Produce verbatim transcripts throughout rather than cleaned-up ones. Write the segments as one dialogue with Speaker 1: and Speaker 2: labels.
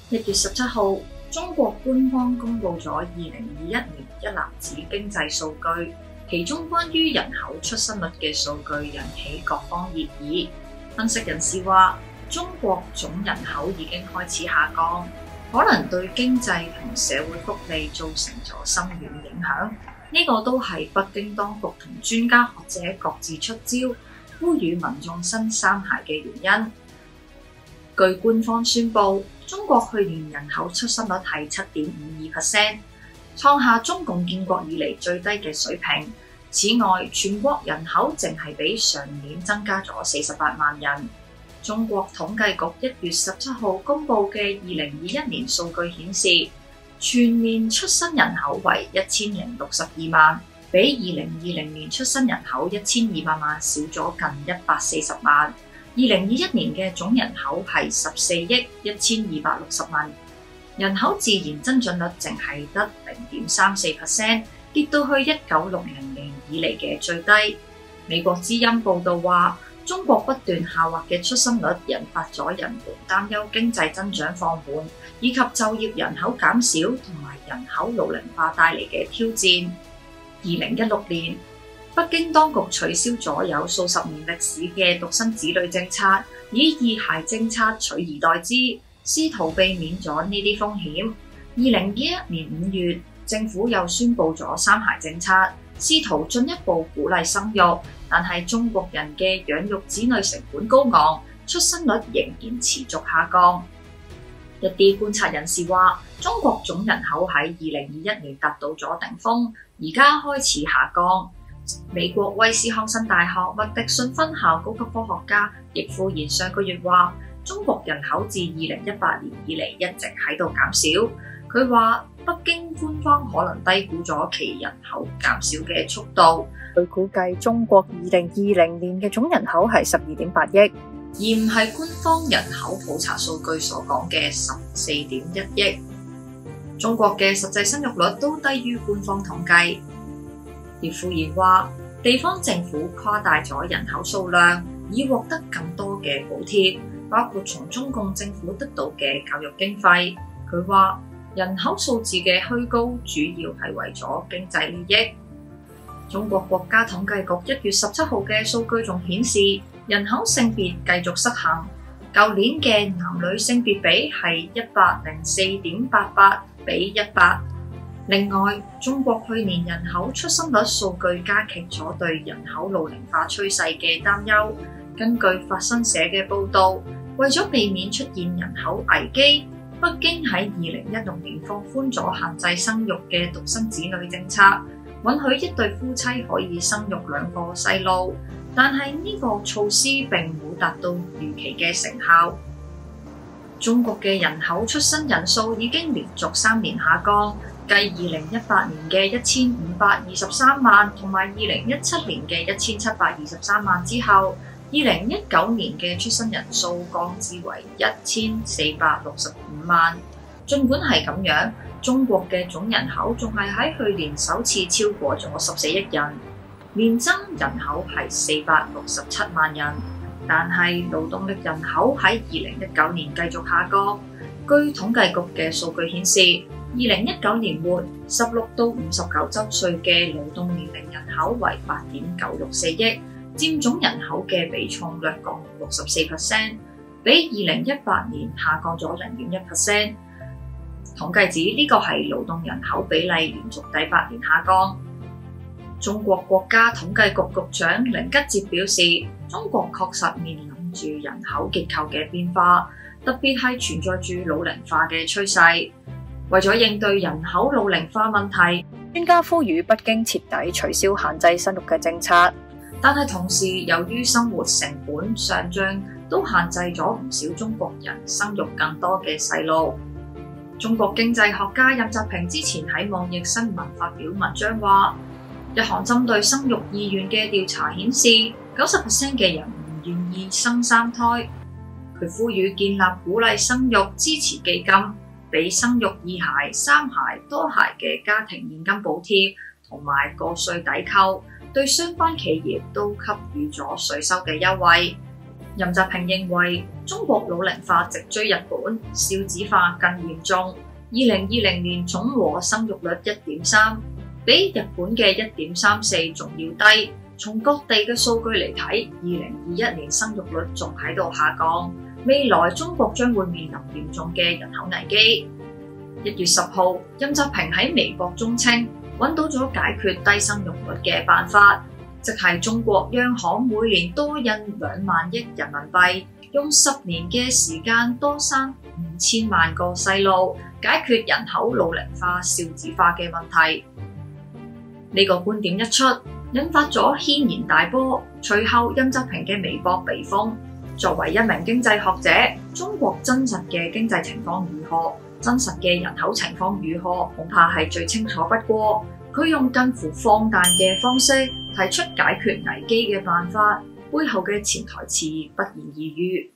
Speaker 1: 一月十七號，中國官方公布咗二零二一年一籃子經濟數據，其中關於人口出生率嘅數據引起各方熱議。分析人士話，中國總人口已經開始下降，可能對經濟同社會福利造成咗深遠影響。呢、這個都係北京當局同專家學者各自出招，呼籲民眾生三孩嘅原因。據官方宣布，中國去年人口出生率係七點五二 percent， 創下中共建國以嚟最低嘅水平。此外，全國人口淨係比上年增加咗四十八萬人。中國統計局一月十七號公布嘅二零二一年數據顯示，全年出生人口為一千零六十二萬，比二零二零年出生人口一千二百萬少咗近一百四十萬。二零二一年嘅總人口係十四億一千二百六十萬，人口自然增長率淨係得零點三四 percent， 跌到去一九六零年以嚟嘅最低。美國之音報道話，中國不斷下滑嘅出生率引發咗人們擔憂經濟增長放緩，以及就業人口減少同埋人口老齡化帶嚟嘅挑戰。二零一六年，北京當局取消咗有數十年歷史嘅獨生子女政策，以二孩政策取而代之，試圖避免咗呢啲風險。二零二一年五月，政府又宣布咗三孩政策，試圖進一步鼓勵生育，但係中國人嘅養育子女成本高昂，出生率仍然持續下降。一啲觀察人士話，中國總人口喺二零二一年達到咗頂峰，而家開始下降。美國威斯康辛大學麥迪遜分校高級科學家易富賢上個月話，中國人口自二零一八年以嚟一直喺度減少。佢話北京官方可能低估咗其人口減少嘅速度。
Speaker 2: 佢估計中國二零二零年嘅總人口係十二點八億，
Speaker 1: 而唔係官方人口普查數據所講嘅十四點一億。中國嘅實際生育率都低於官方統計。易富賢話，地方政府誇大咗人口數量，以獲得更多嘅補貼，包括從中共政府得到嘅教育經費。佢話，人口數字嘅虛高主要係為咗經濟利益。中國國家統計局一月十七號嘅數據仲顯示，人口性別繼續失衡，舊年嘅男女性別比係一百零四點八八比一百。另外，中國去年人口出生率數據加劇咗對人口老齡化趨勢嘅擔憂。根據法新社嘅報導，為咗避免出現人口危機，北京喺二零一六年放寬咗限制生育嘅獨生子女政策，允許一對夫妻可以生育兩個細路。但係呢個措施並冇達到預期嘅成效。中國嘅人口出生人數已經連續三年下降。繼二零一八年嘅一千五百二十三萬同埋二零一七年嘅一千七百二十三萬之後，二零一九年嘅出生人數降至為一千四百六十五萬。儘管係咁樣，中國嘅總人口仲係喺去年首次超過咗十四億人，年增人口係四百六十七萬人。但係勞動力人口喺二零一九年繼續下降。據統計局嘅數據顯示，二零一九年末，十六到五十九週歲嘅勞動年齡人口為八點九六四億，佔總人口嘅比重略降六十四 percent， 比二零一八年下降咗零點一 percent。統計指呢個係勞動人口比例連續第八年下降。中國國家統計局局長寧吉喆表示，中國確實面臨住人口結構嘅變化，特別係存在住老齡化嘅趨勢。為咗應對人口老齡化問題，
Speaker 2: 專家呼籲北京徹底取消限制生育嘅政策。
Speaker 1: 但係同時，由於生活成本上漲，都限制咗唔少中國人生育更多嘅細路。中國經濟學家任澤平之前喺網易新聞發表文章話，一項針對生育意願嘅調查顯示，九十 percent 嘅人唔願意生三胎。佢呼籲建立鼓勵生育支持基金，俾生育二孩、三孩、多孩嘅家庭現金補貼同埋個稅抵扣，對相關企業都給予咗稅收嘅優惠。 任澤平認為，中國老齡化直追日本，少子化更嚴重。二零二零年總和生育率一點三，比日本嘅一點三四仲要低。從各地嘅數據嚟睇，二零二一年生育率仲喺度下降，未來中國將會面臨嚴重嘅人口危機。一月十號，任澤平喺微博中稱，揾到咗解決低生育率嘅辦法，即係中國央行每年多印兩萬億人民幣，用十年嘅時間多生五千萬個細路，解決人口老齡化、少子化嘅問題。呢、這個觀點一出，引發咗軒然大波。隨後，任澤平嘅微博被封。作為一名經濟學者，中國真實嘅經濟情況如何，真實嘅人口情況如何，恐怕係最清楚不過。佢用近乎放誕嘅方式提出解決危機嘅辦法，背後嘅潛台詞不言而喻。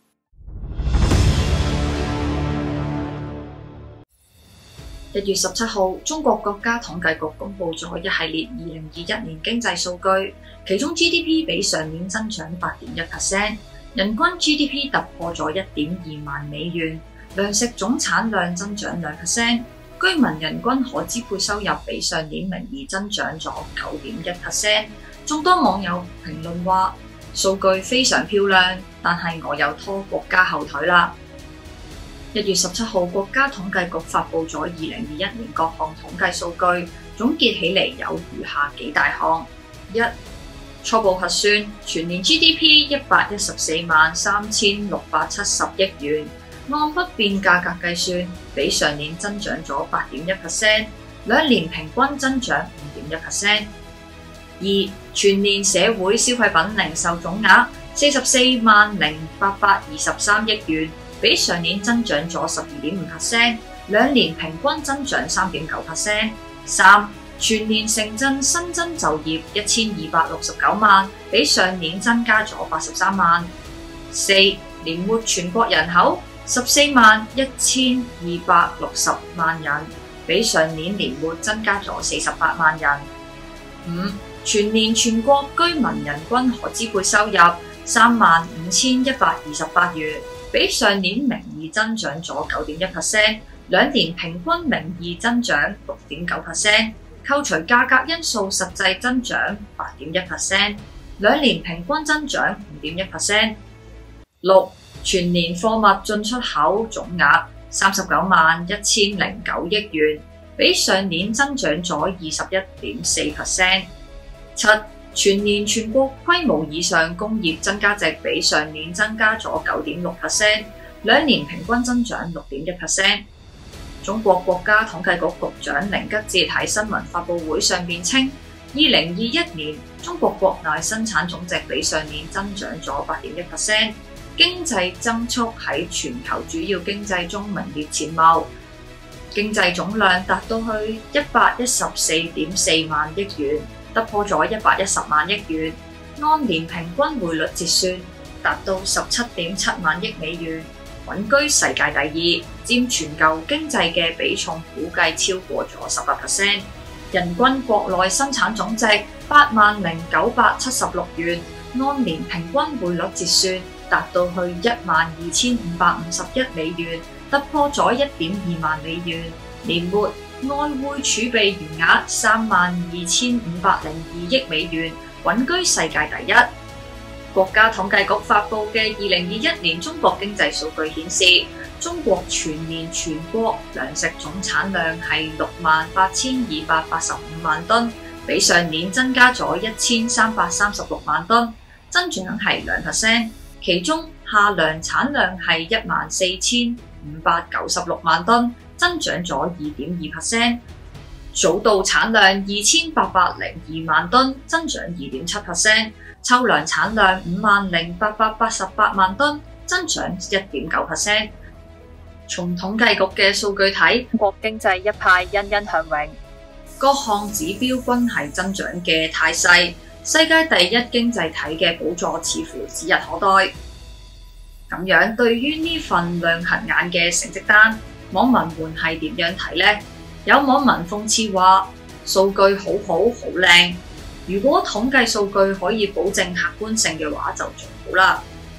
Speaker 1: 一月十七號，中國國家統計局公布咗一系列二零二一年經濟數據，其中 G D P 比上年增長八點一 percent， 人均 G D P 突破咗一點二萬美元，糧食總產量增長兩 percent。居民人均可支配收入比上年名義增長咗九點一 percent。眾多網友評論話：數據非常漂亮，但係我又拖國家後腿啦。一月十七號，國家統計局發布咗二零二一年各項統計數據，總結起嚟有如下幾大項：一、初步核算，全年 G D P 一百一十四萬三千六百七十億元。按不變價格計算，比上年增長咗八點一 percent， 兩年平均增長五點一 percent。二、全年社會消費品零售總額四十四萬零八百二十三億元，比上年增長咗十二點五 percent， 兩年平均增長三點九 percent。三、全年城鎮新增就業一千二百六十九萬，比上年增加咗八十三萬。四、年末全國人口十四萬一千二百六十萬人，比上年年末增加咗四十八萬人。五、全年全國居民人均可支配收入三萬五千一百二十八元，比上年名義增長咗九點一 percent， 兩年平均名義增長六點九 percent， 扣除價格因素實際增長八點一 percent， 兩年平均增長五點一 percent。六、全年貨物進出口總額三十九萬一千零九億元，比上年增長咗二十一點四 percent。七、全年全國規模以上工業增加值比上年增加咗九點六 percent， 兩年平均增長六點一 percent。中國國家統計局局長寧吉喆喺新聞發佈會上面稱，二零二一年中國國內生產總值比上年增長咗八點一 percent。經濟增速喺全球主要經濟中名列前茅，經濟總量達到去一百一十四點四萬億元，突破咗一百一十萬億元，按年平均匯率折算達到十七點七萬億美元，穩居世界第二，佔全球經濟嘅比重估計超過咗十八 percent。人均國內生產總值八萬零九百七十六元，按年平均匯率折算達到去一萬二千五百五十一美元，突破咗一點二萬美元。年末外匯儲備餘額三萬二千五百零二億美元，穩居世界第一。國家統計局發布嘅二零二一年中國經濟數據顯示，中國全年全國糧食總產量係六萬八千二百八十五萬噸，比上年增加咗一千三百三十六萬噸，增長係兩 percent。其中夏糧產量係一萬四千五百九十六萬噸，增長咗二點二 percent。早稻產量二千八百零二萬噸，增長二點七 percent。秋糧產量五萬零八百八十八萬噸，增長一點九 percent。從統計局嘅數據睇，
Speaker 2: 中國經濟一派欣欣向榮，
Speaker 1: 各項指標均係增長嘅態勢。世界第一經濟體嘅寶座似乎指日可待。咁樣對於呢份亮瞎眼嘅成績單，網民們係點樣睇呢？有網民諷刺話：數據好好好靚，如果統計數據可以保證客觀性嘅話就仲好啦。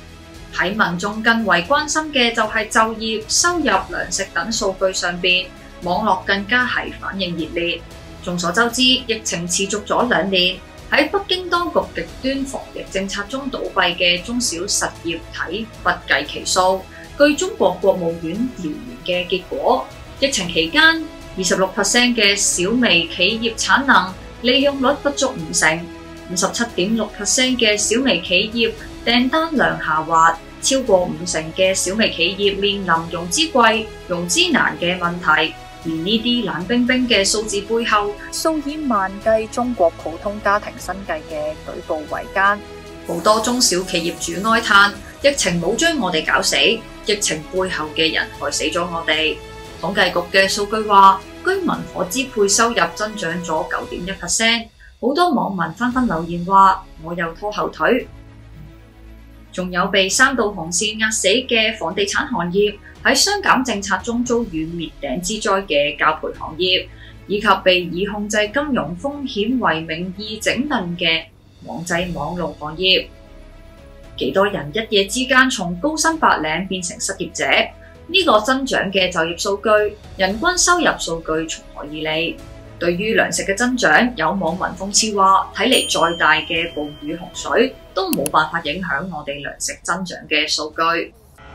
Speaker 1: 喺民眾更為關心嘅就係就業、收入、糧食等數據上邊，網絡更加係反應熱烈。眾所周知，疫情持續咗兩年，喺北京當局極端防疫政策中倒閉嘅中小實業體不計其數。據中國國務院調研嘅結果，疫情期間二十六 percent 嘅小微企業產能利用率不足五成，五十七點六 percent 嘅小微企業訂單量下滑，超過五成嘅小微企業面臨融資貴、融資難嘅問題。而呢啲冷冰冰嘅數字背後，
Speaker 2: 數以萬計中國普通家庭生計嘅舉步維艱。
Speaker 1: 好多中小企業主哀嘆：疫情冇將我哋搞死，疫情背後嘅人害死咗我哋。統計局嘅數據話，居民可支配收入增長咗九點一 percent。好多網民紛紛留言話：我又拖後腿。仲有被三道紅線壓死嘅房地產行業，喺雙減政策中遭遇滅頂之災嘅教培行業，以及被以控制金融風險為名義整頓嘅網際網路行業。幾多人一夜之間從高薪白領變成失業者？呢、這個增長嘅就業數據、人均收入數據從何而嚟？對於糧食嘅增長，有網民諷刺話：睇嚟再大嘅暴雨洪水都冇辦法影響我哋糧食增長嘅數據。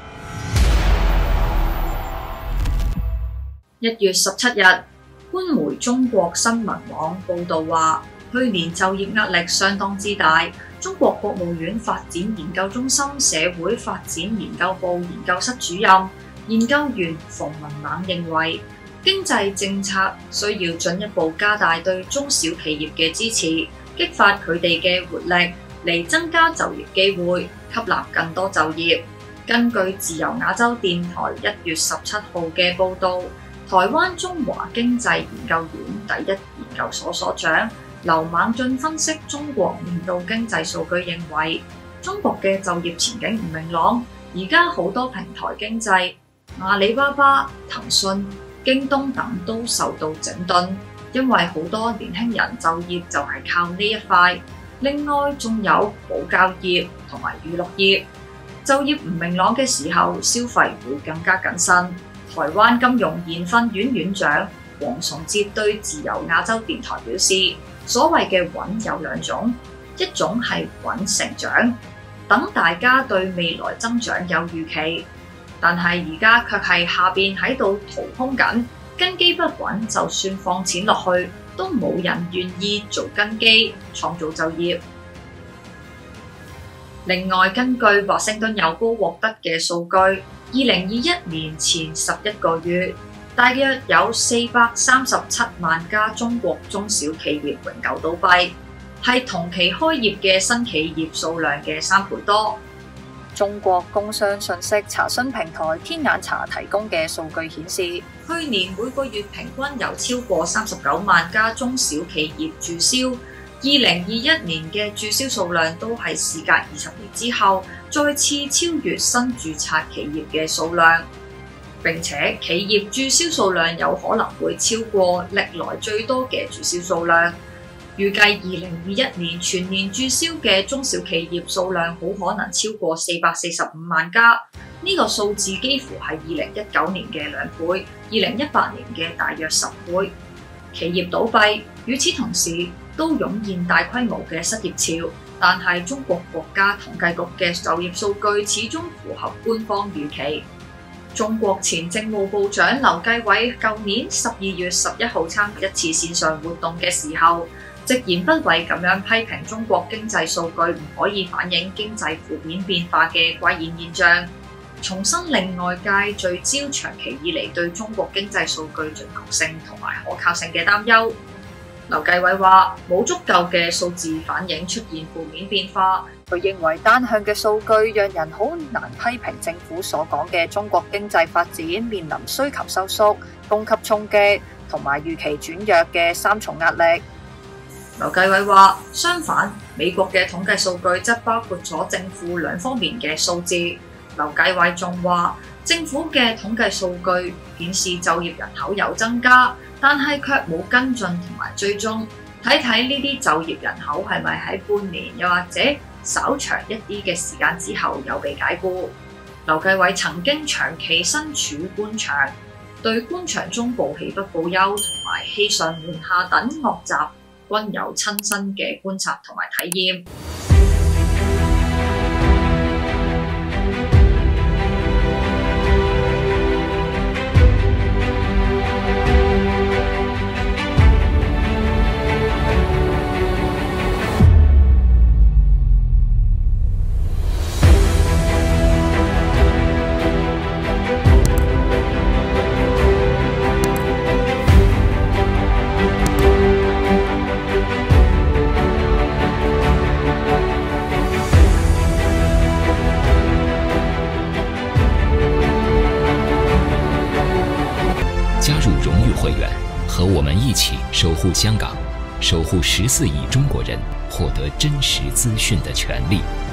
Speaker 1: 一月十七日，官媒中國新聞網報導話，去年就業壓力相當之大。中國國務院發展研究中心社會發展研究部研究室主任、研究員馮文冷認為，經濟政策需要進一步加大對中小企業嘅支持，激發佢哋嘅活力，嚟增加就業機會，吸納更多就業。根據自由亞洲電台一月十七號嘅報導，台灣中華經濟研究院第一研究所所長劉猛進分析中國年度經濟數據，認為中國嘅就業前景唔明朗。而家好多平台經濟，阿里巴巴、騰訊、京東等都受到整頓，因為好多年輕人就業就係靠呢一塊。另外仲有保教業同埋娛樂業，就業唔明朗嘅時候，消費會更加謹慎。台灣金融研訓院院長黃崇哲對自由亞洲電台表示，所謂嘅穩有兩種，一種係穩成長，等大家對未來增長有預期，但係而家卻係下邊喺度掏空緊，根基不穩，就算放錢落去，都冇人願意做根基，創造就業。另外，根據華盛頓郵報獲得嘅數據，二零二一年前十一個月，大約有四百三十七萬家中國中小企業永久倒閉，係同期開業嘅新企業數量嘅三倍多。
Speaker 2: 中國工商信息查詢平台天眼查提供嘅數據顯示，
Speaker 1: 去年每個月平均有超過三十九萬家中小企業註銷。二零二一年嘅註銷數量都係事隔二十年之後再次超越新註冊企業嘅數量，並且企業註銷數量有可能會超過歷來最多嘅註銷數量。預計二零二一年全年註銷嘅中小企業數量好可能超過四百四十五萬家，呢、這個數字幾乎係二零一九年嘅兩倍，二零一八年嘅大約十倍。企業倒閉，與此同時都湧現大規模嘅失業潮，但係中國國家統計局嘅就業數據始終符合官方預期。中國前政務部長劉繼偉舊年十二月十一號參與一次線上活動嘅時候，直言不諱咁樣批評中國經濟數據唔可以反映經濟負面變化嘅怪現現象，重新令外界聚焦長期以嚟對中國經濟數據準確性同埋可靠性嘅擔憂。劉繼偉話：冇足夠嘅數字反映出現負面變化。
Speaker 2: 佢認為單向嘅數據讓人好難批評政府所講嘅中國經濟發展面臨需求收縮、供給衝擊同埋預期轉弱嘅三重壓力。
Speaker 1: 劉繼偉話：相反，美國嘅統計數據則包括咗正負兩方面嘅數字。劉繼偉仲話，政府嘅統計數據顯示就業人口有增加，但係卻冇跟進同埋追蹤，睇睇呢啲就業人口係咪喺半年又或者稍長一啲嘅時間之後有被解僱。劉繼偉曾經長期身處官場，對官場中報喜不報憂同埋欺上瞞下等惡習均有親身嘅觀察同埋體驗。
Speaker 3: 加入荣誉会员，和我们一起守护香港，守护十四亿中国人获得真实资讯的权利。